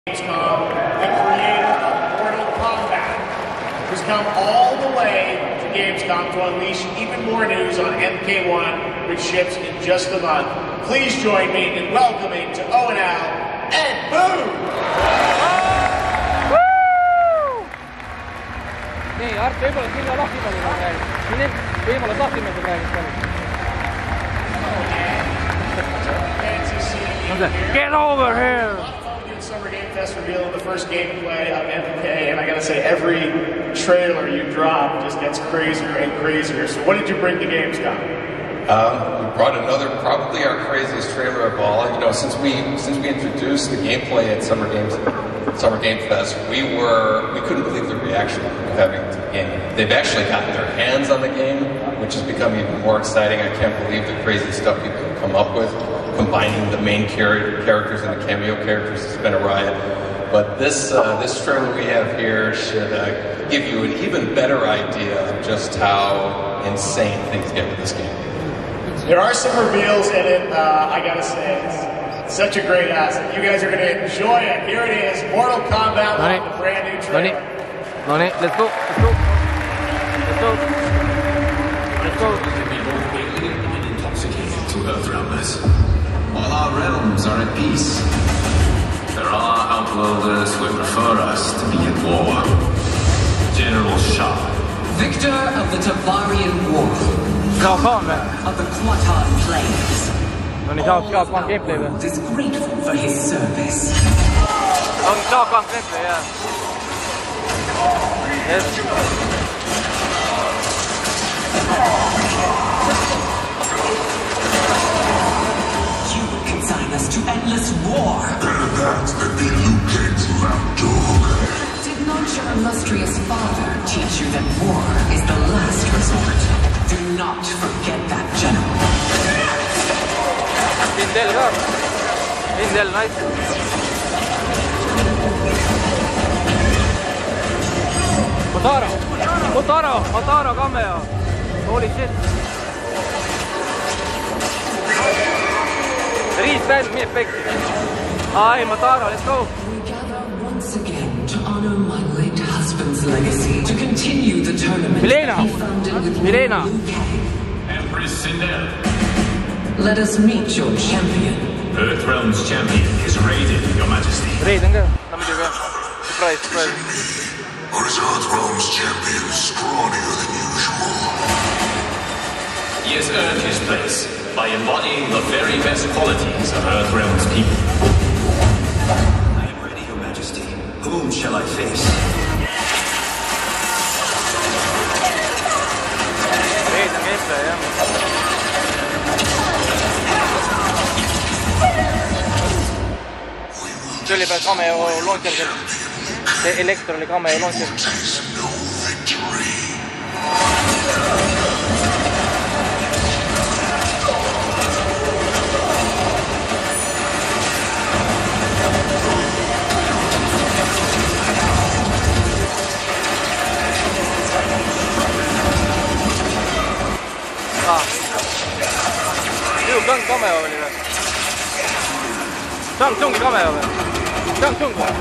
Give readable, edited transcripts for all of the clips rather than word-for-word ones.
Gamescom, the creator of Mortal Kombat, has come all the way to Gamescom to unleash even more news on MK1, which ships in just a month. Please join me in welcoming to ONL, Ed Boon! Nii, Art, võib-olla sinna lahtimängu praegu. Võimalus lahtimängu praegu palju. Get over here! Summer Game Fest revealing the first gameplay of MK, and I gotta say, every trailer you drop just gets crazier and crazier. So what did you bring to Gamescom? We brought another, probably our craziest trailer of all. You know, since we introduced the gameplay at Summer Game Fest, we couldn't believe the reaction we were having to the game. They've actually gotten their hands on the game, which has become even more exciting. I can't believe the crazy stuff people have come up with. Combining the main characters and the cameo characters has been a riot. But this trailer we have here should give you an even better idea of just how insane things get with this game. There are some reveals in it, I gotta say. It's such a great asset. You guys are gonna enjoy it. Here it is, Mortal Kombat 1, the brand new trailer. Noni, let's go. Intoxicated to Earthrealmers. All our realms are at peace. There are outworlders who would prefer us to be at war. General Shah, victor of the Tavarian War, of the Quatan Plains. All the world is grateful for his service. Us to endless war. Better that than be Liu Kang's lapdog. Did not your illustrious father teach you that war is the last resort? Do not forget that, General. Indel, nice. Motaro, cameo. Holy shit. Reset me effective. Aye, Motaro, let's go. We gather once again to honor my late husband's legacy, to continue the tournament Milena. he founded with Liu Kang. Empress Sindel. Let us meet your champion. Earthrealm's champion is raided, Your Majesty. Raiden ka? Dami juga. Surprise. Or is Earthrealm's champion scrawnier than usual? He has earned his place by embodying the very best qualities of Earthrealm's people. I am ready, Your Majesty. Whom shall I face? Raiden gameplay, jah. See oli peal cameo launcher seal. See Elektro oli cameo launcher. Shang cameo oli või? Shang-Tsung cameo või? Shang-Tsung või?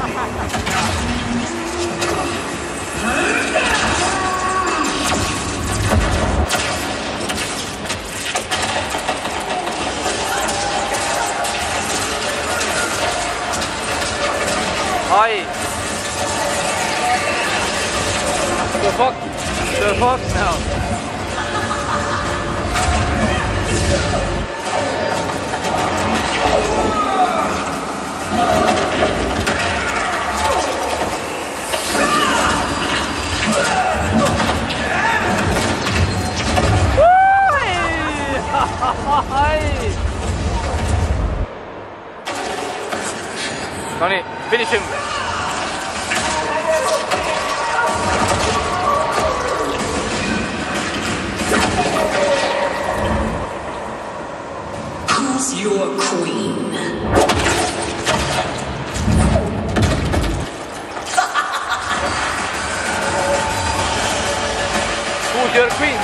Ai! The fuck now? Noni, finish him. Who's your queen? Who's your queen?